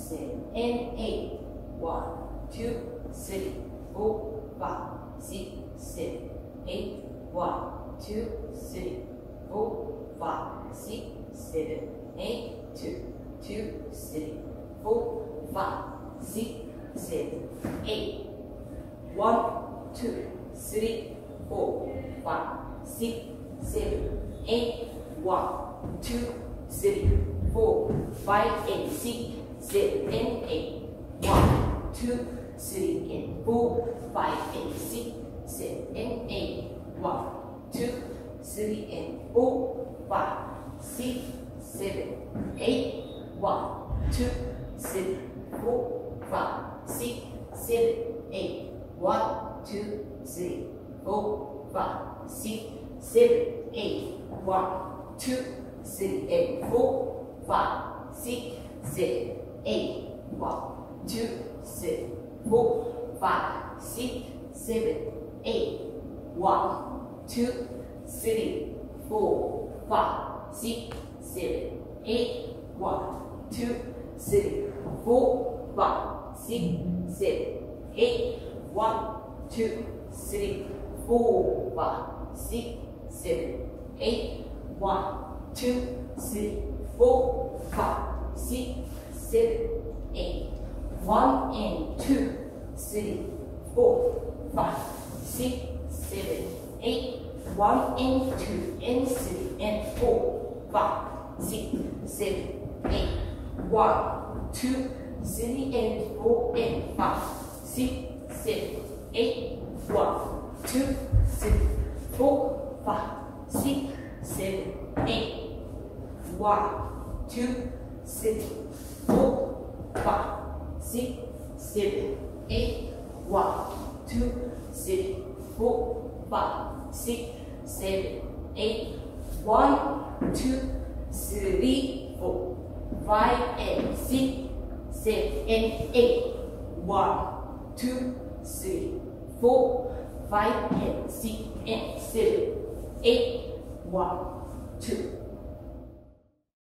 seven, and eight. 1, 2, 3, 4, 5, 6, 7, 8. 1, 2, 3, 4, 5, 6, 7, 8. 2, 2, 3, 4, 5, 6, 7, 8. 1, 2, 3, 4, 5, 6, 7, 8. 1, 2, 3, 4, 5, and 6, 7, and 8. 1, 2, 3, and 4, 5, and 6, 7, and 8. 1, 2, 3, and 4, 5, 6, 7, 8. 1, 2, 3, 4, 5, 6, 7, 8. 1, 2, 3, 4, 5, 6, 7, 8. 1, 2, 3, and 4, 5, 6, 7, 8. 1, 2, 3, 4, 5, 6, 7, 8. 1, 2, 3, 4, 5, 6, 7, 8. 1, 2, 3, 4, 5, 6, 7, 8. 1, 2, 3, 4, 5, 6, 7, 8. 1, 2, 3, 4, 5, 6, 7, 8. 1 and 2, 3, 4, 5, 6, 7, 8. 1 and 2 and 3 and 4, 5, 6, 7, 8. 1, 2, 3 and 4 and 5, 6, 7, 8. 1, 2, 3, 4, 5, 6, 7, 8. 1, 2, 3, 4, 5, 6, 7, 8. 1, 2, 3, 4, 5, 6, 7, 8. 1, 2, 3, 4, 5, and 6, 7, and 8. 1, 2, 3, 4, 5, and 6, and 7, 8. 1, 2,